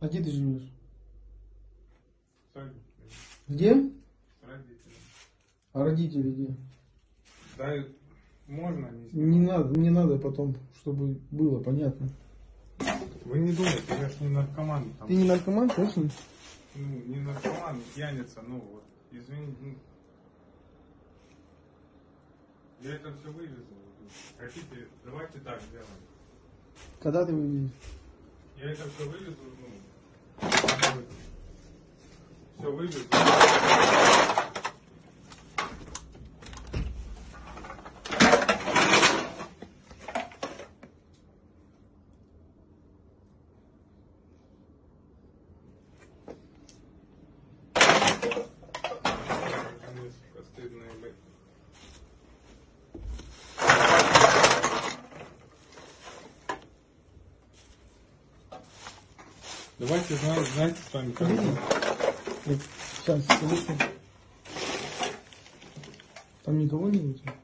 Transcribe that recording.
А где ты живешь? Садик. Где? С родителями. А родители где? Да, можно не снимать. Не надо, мне надо потом, чтобы было понятно. Вы не думайте, я ж не наркоман. Там, Ты не наркоман, точно? ну, не наркоман, пьяница, ну вот. Извините. Ну, я это все вывезу. Хотите, давайте так сделаем. Когда ты вывезешь? Я это все вывезу, ну, все вывезу. Постыдные, блядь. Давайте знаете с вами как. Сейчас, секундочку. Там никого не будет?